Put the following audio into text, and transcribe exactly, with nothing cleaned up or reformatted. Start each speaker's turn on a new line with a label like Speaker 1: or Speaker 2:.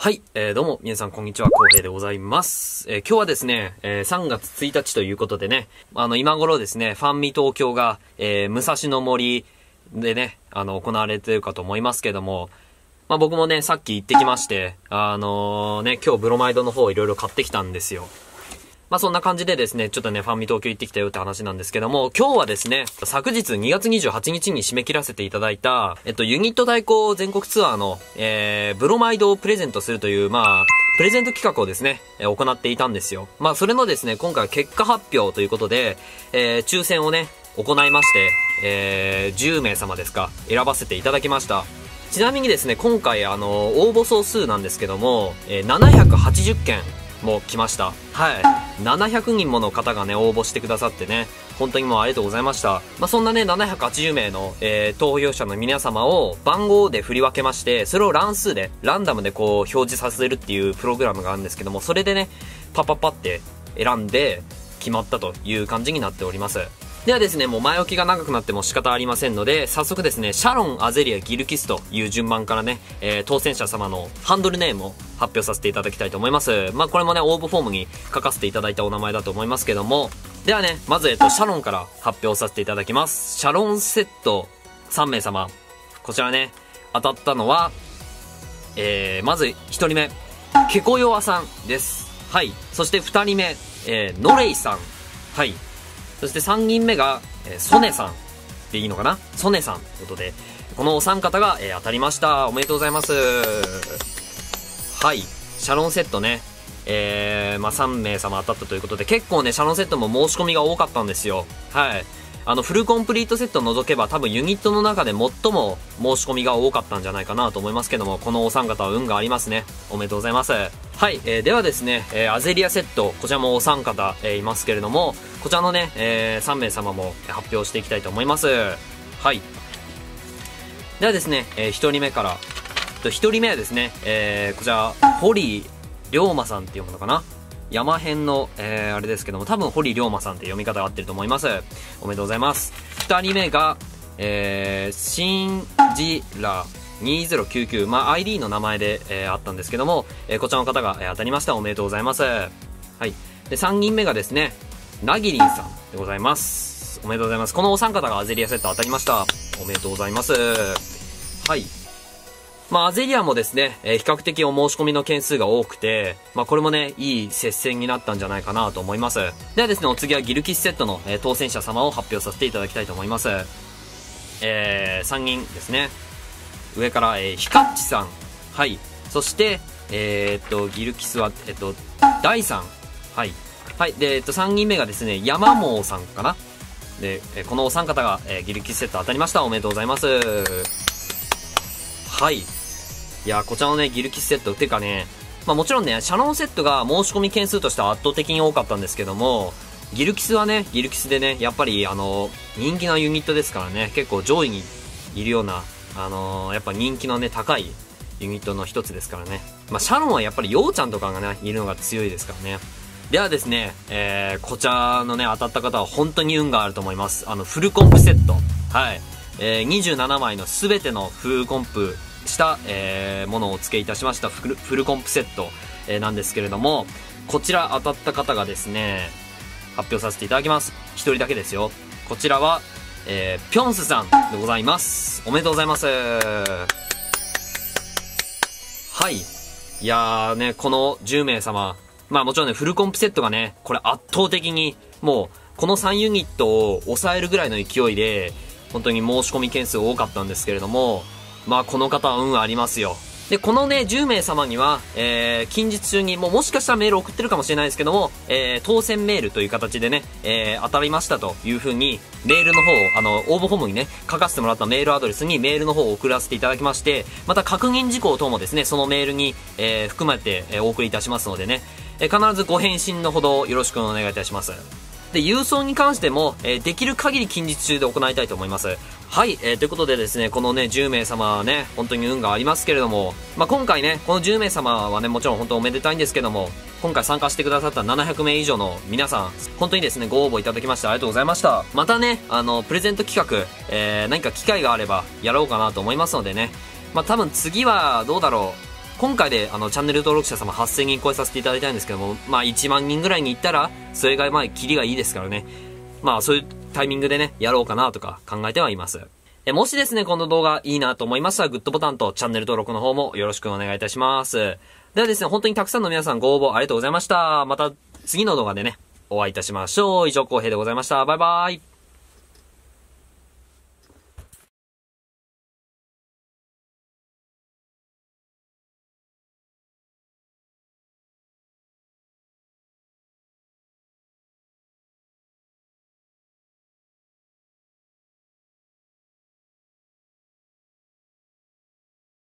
Speaker 1: はい、えー、どうも、皆さん、こんにちは、こうへいでございます。えー、今日はですね、えー、さんがつついたちということでね、あの、今頃ですね、ファンミ東京が、えー、武蔵野森でね、あの、行われてるかと思いますけども、まあ、僕もね、さっき行ってきまして、あのー、ね、今日ブロマイドの方いろいろ買ってきたんですよ。まあ、そんな感じでですね、ちょっとね、ファンミ東京行ってきたよって話なんですけども、今日はですね、昨日にがつにじゅうはちにちに締め切らせていただいた、えっと、ユニット対抗全国ツアーの、えー、ブロマイドをプレゼントするという、まあ、プレゼント企画をですね、えー、行っていたんですよ。まあ、それのですね、今回は結果発表ということで、えー、抽選をね、行いまして、えー、じゅうめいさまですか、選ばせていただきました。ちなみにですね、今回、あの、応募総数なんですけども、えー、ななひゃくはちじゅっけん、もう来ました。はい。ななひゃくにんもの方がね、応募してくださってね、本当にもうありがとうございました。まあ、そんなね、ななひゃくはちじゅうめいの、えー、投票者の皆様を番号で振り分けまして、それを乱数で、ランダムでこう、表示させるっていうプログラムがあるんですけども、それでね、パパパって選んで、決まったという感じになっております。ではですね、もう前置きが長くなっても仕方ありませんので、早速ですね、シャロン、アゼリア、ギルキスという順番からね、えー、当選者様のハンドルネームを発表させていただきたいと思います。まあ、これもね、応募フォームに書かせていただいたお名前だと思いますけども、ではね、まず、えっと、シャロンから発表させていただきます。シャロンセットさんめいさま。こちらね、当たったのは、えー、まずひとりめ、ケコヨアさんです。はい。そしてふたりめ、えー、ノレイさん。はい。そしてさんにんめが、えー、ソネさんでいいのかな、ソネさんということで、このお三方が、えー、当たりました。おめでとうございます。はい。シャロンセットね、えー、まあ、さんめいさま当たったということで、結構ね、シャロンセットも申し込みが多かったんですよ。はい。あの、フルコンプリートセットを除けば、多分ユニットの中で最も申し込みが多かったんじゃないかなと思いますけども、このお三方は運がありますね。おめでとうございます。はい、えー、ではですね、えー、アゼリアセット、こちらもお三方、えー、いますけれども、こちらのね、えー、さんめいさまも発表していきたいと思います。はい。ではですね、えー、ひとりめから、ひとりめはですね、えー、こちら、堀龍馬さんっていうものかな、山編の、えー、あれですけども、多分堀龍馬さんって読み方が合ってると思います。おめでとうございます。ふたりめが、えー、シンジラにせんきゅうじゅうきゅう、まあ アイディー の名前で、えー、あったんですけども、えー、こちらの方が、えー、当たりました。おめでとうございます。はい。で、さんにんめがですね、ナギリンさんでございます。おめでとうございます。このお三方がアゼリアセット当たりました。おめでとうございます。はい。まあ、アゼリアもですね、えー、比較的お申し込みの件数が多くて、まあ、これもね、いい接戦になったんじゃないかなと思います。ではですね、お次はギルキスセットの、えー、当選者様を発表させていただきたいと思います。えー、さんにんですね。上から、えー、ヒカッチさん。はい。そして、えー、っと、ギルキスは、えっと、ダイさん。はい。はい。で、えっと、さんにんめがですね、ヤマモーさんかな。で、えー、このお三方が、えー、ギルキスセット当たりました。おめでとうございます。はい。いや、こちらのね、ギルキスセット、てかね、まあもちろんね、シャロンセットが申し込み件数としては圧倒的に多かったんですけども、ギルキスはね、ギルキスでね、やっぱり、あの、人気なユニットですからね、結構上位にいるような、あのー、やっぱ人気のね、高いユニットの一つですからね。まあ、シャロンはやっぱりヨウちゃんとかがね、いるのが強いですからね。ではですね、えー、こちらのね、当たった方は本当に運があると思います。あの、フルコンプセット。はい。えー、にじゅうななまいのすべてのフルコンプした、えー、ものをお付けいたしましたフル、フルコンプセット、えー、なんですけれども、こちら当たった方がですね、発表させていただきます。一人だけですよ。こちらは、えー、ピョンスさんでございます。おめでとうございます。はい。いやーね、このじゅうめいさま、まあもちろんね、フルコンプセットがね、これ圧倒的に、もう、このさんユニットを抑えるぐらいの勢いで、本当に申し込み件数多かったんですけれども、まあこの方は運ありますよ。で、このね、じゅうめいさまには、えー、近日中に、もうもしかしたらメール送ってるかもしれないですけども、えー、当選メールという形でね、えー、当たりましたという風に、メールの方を、あの、応募フォームにね、書かせてもらったメールアドレスにメールの方を送らせていただきまして、また確認事項等もですね、そのメールに、えー、含めて、えー、お送りいたしますのでね、えー、必ずご返信のほどよろしくお願いいたします。で、郵送に関しても、えー、できる限り近日中で行いたいと思います。はい、えー、ということでですね、このね、じゅうめいさまはね、本当に運がありますけれども、まあ、今回ね、このじゅうめいさまはね、もちろん本当おめでたいんですけども、今回参加してくださったななひゃくめい以上の皆さん、本当にですね、ご応募いただきましてありがとうございました。またね、あの、プレゼント企画、えー、何か機会があればやろうかなと思いますのでね、まあ、多分次はどうだろう。 今回であのチャンネル登録者様はっせんにん超えさせていただいたんですけども、まあいちまんにんぐらいに行ったら、それがまあキリがいいですからね。まあそういうタイミングでね、やろうかなとか考えてはいます。え、もしですね、この動画いいなと思いましたら、グッドボタンとチャンネル登録の方もよろしくお願いいたします。ではですね、本当にたくさんの皆さんご応募ありがとうございました。また次の動画でね、お会いいたしましょう。以上、浩平でございました。バイバイ。